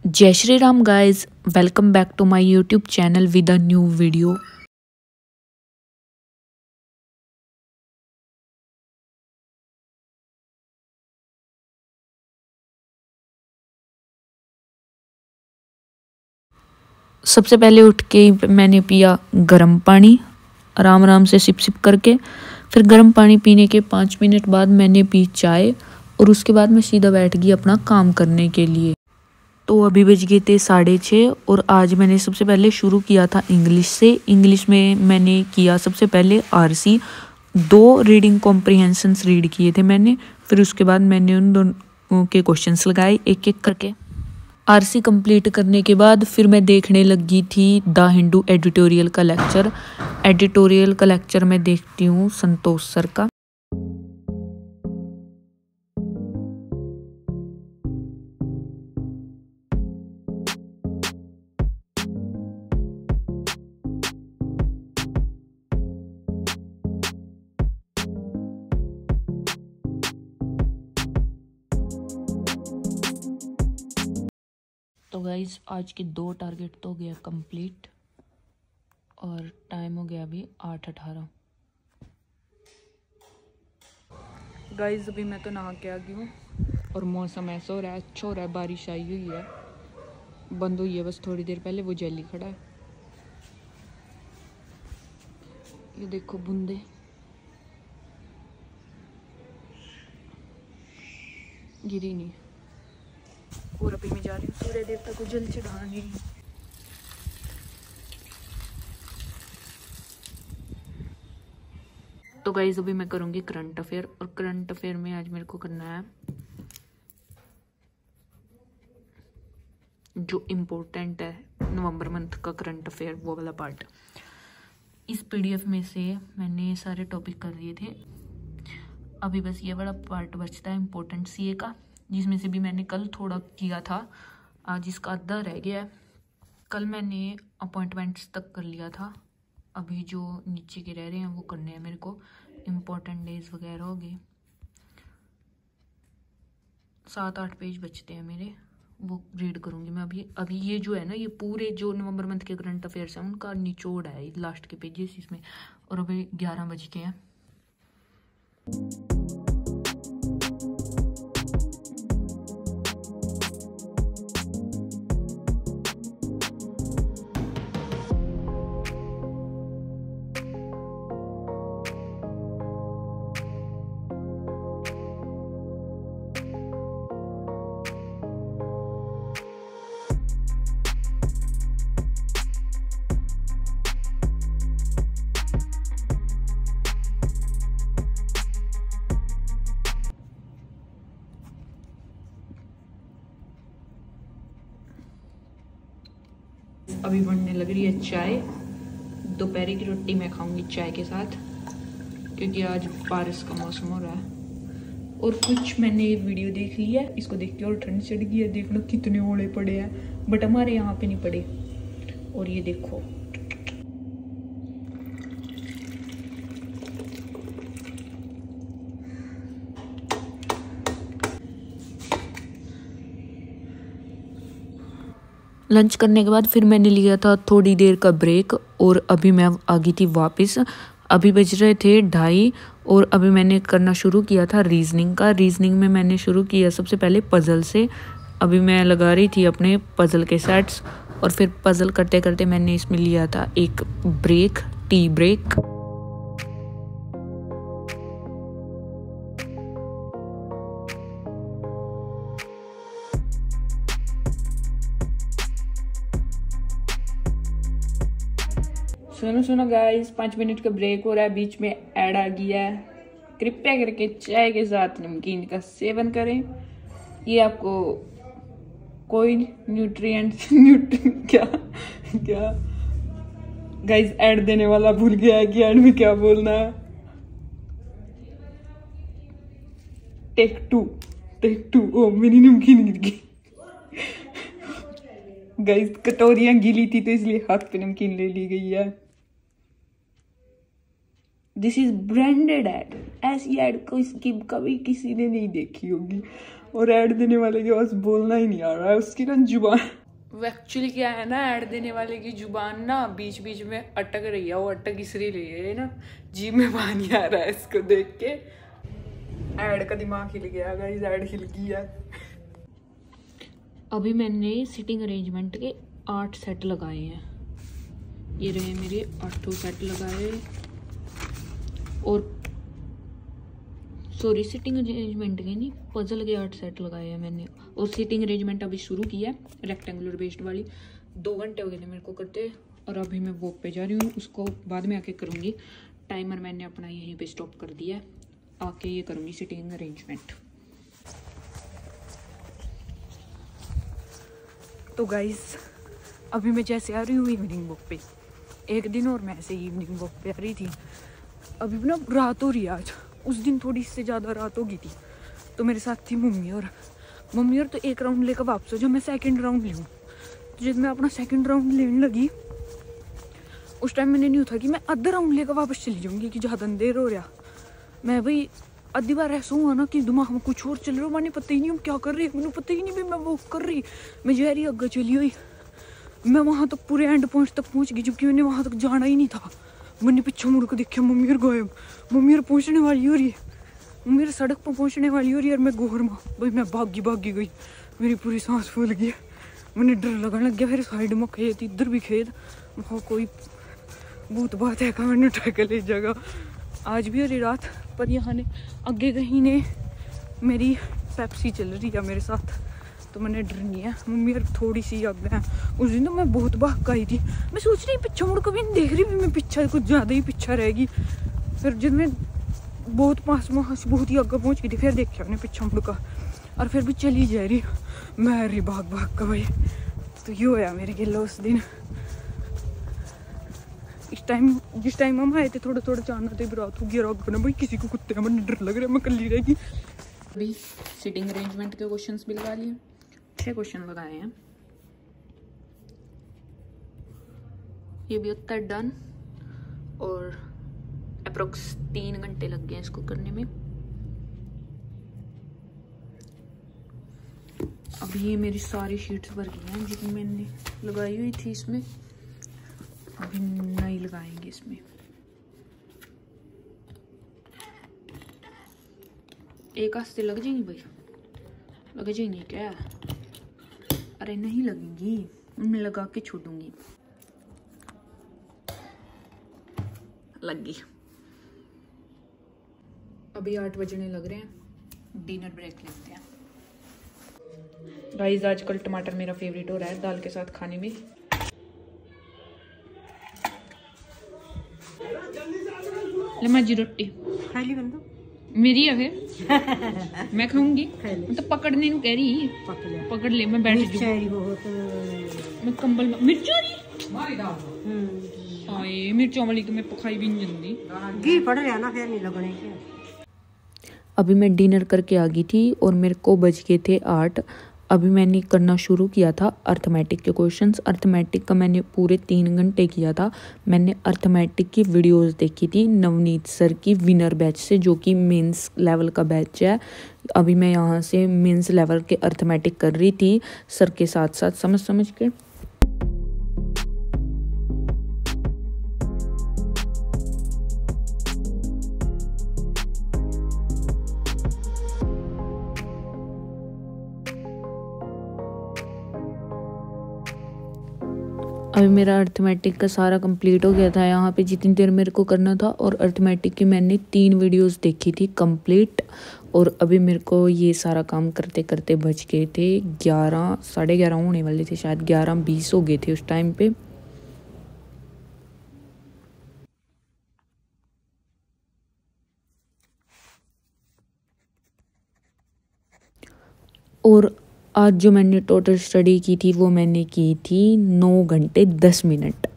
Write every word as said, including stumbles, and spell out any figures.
जय Shri Ram guys, welcome back to my YouTube channel with a new video. सबसे पहले उठ के मैंने पिया गर्म पानी, आराम आराम से सिप सिप करके। फिर गर्म पानी पीने के पाँच मिनट बाद मैंने पी चाय और उसके बाद मैं सीधा बैठ गई अपना काम करने के लिए। तो अभी बज गए थे साढ़े छः और आज मैंने सबसे पहले शुरू किया था इंग्लिश से। इंग्लिश में मैंने किया सबसे पहले आरसी, दो रीडिंग कॉम्प्रिहेंशंस रीड किए थे मैंने। फिर उसके बाद मैंने उन दोनों के क्वेश्चंस लगाए एक एक करके। आरसी कंप्लीट करने के बाद फिर मैं देखने लगी थी द हिंदू एडिटोरियल का लेक्चर। एडिटोरियल का लेक्चर मैं देखती हूँ संतोष सर का। तो गाइज आज के दो टारगेट तो हो गया कंप्लीट और टाइम हो गया अभी आठ अठारह। गाइज अभी मैं तो नहा के आ गई हूँ और मौसम ऐसा हो रहा है, अच्छा हो रहा है, बारिश आई हुई है, बंद हुई है बस थोड़ी देर पहले। वो जेली खड़ा है, ये देखो बूंदे। गिरी नहीं। और अभी मैं जा रही हूँ सूर्य देवता को जल चढ़ाने। तो गाइज अभी मैं करूँगी करंट अफेयर, और करंट अफेयर में आज मेरे को करना है जो इम्पोर्टेंट है नवंबर मंथ का करंट अफेयर, वो वाला पार्ट। इस पीडीएफ में से मैंने सारे टॉपिक कर दिए थे, अभी बस ये वाला पार्ट बचता है इम्पोर्टेंट सीए का, जिसमें से भी मैंने कल थोड़ा किया था, आज इसका आधा रह गया है। कल मैंने अपॉइंटमेंट्स तक कर लिया था, अभी जो नीचे के रह रहे हैं वो करने हैं मेरे को। इम्पोर्टेंट डेज वगैरह हो गए, सात आठ पेज बचते हैं मेरे, वो रीड करूँगी मैं अभी। अभी ये जो है ना, ये पूरे जो नवंबर मंथ के करंट अफेयर्स हैं उनका निचोड़ है लास्ट के पेजेस इसमें। और अभी ग्यारह बज के हैं। अभी बनने लग रही है चाय। दोपहर की रोटी मैं खाऊंगी चाय के साथ, क्योंकि आज बारिश का मौसम हो रहा है। और कुछ मैंने वीडियो देख ली है, इसको देख के और ठंड चढ़ गई है। देखना कितने ओले पड़े हैं, बट हमारे यहाँ पे नहीं पड़े। और ये देखो लंच करने के बाद फिर मैंने लिया था थोड़ी देर का ब्रेक और अभी मैं आ गई थी वापस। अभी बज रहे थे ढाई और अभी मैंने करना शुरू किया था रीजनिंग का। रीजनिंग में मैंने शुरू किया सबसे पहले पजल से। अभी मैं लगा रही थी अपने पजल के सेट्स और फिर पजल करते करते मैंने इसमें लिया था एक ब्रेक, टी ब्रेक। सुनो सुनो गाइस, पाँच मिनट का ब्रेक हो रहा है, बीच में ऐड आ गया है। कृपया करके चाय के साथ नमकीन का सेवन करें, ये आपको कोई न्यूट्रिएंट्स न्यूट्रि क्या क्या गाइस, ऐड देने वाला भूल गया है कि ऐड में क्या बोलना है। टेक टू टेक टू ओ मेरी नमकीन गिर गई। गाइस कटोरियां गीली थी तो इसलिए हाथ पे नमकीन ले ली गई है। दिस इज ब्रांडेड एड, ऐसी एड को इसकी कभी किसी ने नहीं देखी होगी। और ऐड देने वाले के पास बोलना ही नहीं आ रहा है, उसकी ना जुबान। वो एक्चुअली क्या है ना, ऐड देने वाले की जुबान ना बीच बीच में अटक रही है। वो अटक इसलिए रही है ना, जीभ में पानी आ रहा है इसको देख के। ऐड का दिमाग हिल गया गाइस, ऐड हिल गई है। अभी मैंने सिटिंग अरेंजमेंट के आठ सेट लगाए हैं। ये रहे मेरे आठों सेट लगाए। और सॉरी, सिटिंग अरेंजमेंट के नहीं, पजल के आठ सेट लगाए हैं मैंने। और सिटिंग अरेंजमेंट अभी शुरू की है, रेक्टेंगुलर बेस्ड वाली। दो घंटे हो गए थे मेरे को करते, और अभी मैं वॉक पे जा रही हूँ, उसको बाद में आके करूँगी। टाइमर मैंने अपना यहीं पे स्टॉप कर दिया है, आके ये करूँगी सिटिंग अरेंजमेंट। तो गाइस अभी मैं जैसे आ रही हूँ इवनिंग वॉक पे, एक दिन और मैं ऐसे इवनिंग वॉक पे आ रही थी। अभी ना रात हो रही है आज, उस दिन थोड़ी इससे ज़्यादा रात हो गई थी। तो मेरे साथ थी मम्मी और मम्मी और तो एक राउंड लेकर वापस हो, जब मैं सेकंड राउंड लूँ, तो जब मैं अपना सेकंड राउंड लेने लगी उस टाइम मैंने नहीं था कि मैं आधा राउंड लेकर वापस चली जाऊँगी कि ज़्यादा अंधेर हो रहा। मैं भाई आधी बार ऐसा हुआ ना कि दिमाग में कुछ और चल रहा, मैंने पता ही नहीं हम क्या कर रही है, मैंने पता ही नहीं भी मैं वो कर रही। मैं जा रही आगे चली हुई, मैं वहाँ तक पूरे एंड पॉइंट तक पहुँच गई, जबकि मैंने वहाँ तक जाना ही नहीं था। मैंने पीछे मुड़ कर देखा, मम्मी और गायब, मम्मी और पहुँचने वाली हो रही है, मम्मी सड़क पर पहुँचने वाली हो रही है, और मैं गोहर में भाई मैं भागी भागी गई, मेरी पूरी सांस फूल गई, मैंने डर लगने लग गया। फिर साइड में खेत, इधर भी खेत, वहाँ कोई भूत बात है का मैंने उठा कर ले जाएगा। आज भी अरे रात पर यहाँ ने आगे कहीं ने मेरी पेप्सी चल रही है मेरे साथ, तो मैंने डर नहीं है। मम्मी और थोड़ी सी आगे है, उस दिन तो मैं बहुत भाग आई थी। मैं सोच रही पीछे मुड़ कभी नहीं देख रही भी मैं पीछा कुछ ज़्यादा ही पीछा रहेगी। फिर जब मैं बहुत पास वहाँ से बहुत ही आगे पहुँच गई थी, फिर देखा मैंने पीछा मुड़ का, और फिर भी चली जा रही मैं अरे भाग भाग का भाई। तो ये होया मेरे गिल्ला उस दिन। इस टाइम जिस टाइम हम आए थे थोड़ा थोड़ा चांद थे, रात हो गई, रात बना भाई किसी को कुत्ते मैंने डर लग रहा है, मैं कल्ली रहेगी। अभी सिटिंग अरेंजमेंट के क्वेश्चंस भी लगा लिए, छह क्वेश्चन लगाए हैं। ये भी होता है डन, और अप्रोक्स तीन घंटे लग गए इसको करने में। अभी ये मेरी सारी शीट्स भर गई हैं जितनी मैंने लगाई हुई थी इसमें, अभी नहीं लगाएंगे इसमें। एक हाथ से लग जाएंगी भाई, लग जाएंगी क्या? अरे नहीं लगेंगी, मैं लगा के छोड़ूंगी। लग गई। अभी आठ बजने लग रहे हैं, डिनर ब्रेक लेते हैं। गाइस आजकल टमाटर मेरा फेवरेट हो रहा है दाल के साथ खाने में। ले माजी रोटी खा ली बंदो मेरी है फिर मैं खाऊंगी। मैं तो पकड़ने को कह रही, पकड़, पकड़ ले, मैं बैठ जाऊँ बहुत, मैं कंबल में मिर्चा आए मिर्चों वाली तो मैं पकाई भी नहीं जल्दी घी पड़ रहा ना, फिर नहीं लगने के। अभी मैं डिनर करके आ गई थी और मेरे को बज गए थे आठ। अभी मैंने करना शुरू किया था अर्थमेटिक के क्वेश्चंस। अर्थमेटिक का मैंने पूरे तीन घंटे किया था। मैंने अर्थमेटिक की वीडियोस देखी थी नवनीत सर की विनर बैच से, जो कि मेंस लेवल का बैच है। अभी मैं यहाँ से मेंस लेवल के अर्थमेटिक कर रही थी सर के साथ साथ, समझ समझ के। अभी मेरा अर्थमेटिक का सारा कंप्लीट हो गया था यहाँ पे जितनी देर मेरे को करना था, और अर्थमेटिक की मैंने तीन वीडियोस देखी थी कंप्लीट। और अभी मेरे को ये सारा काम करते करते बज गए थे ग्यारह, साढ़े ग्यारह होने वाले थे शायद, ग्यारह बीस हो गए थे उस टाइम पे। और आज जो मैंने टोटल स्टडी की थी वो मैंने की थी नौ घंटे दस मिनट।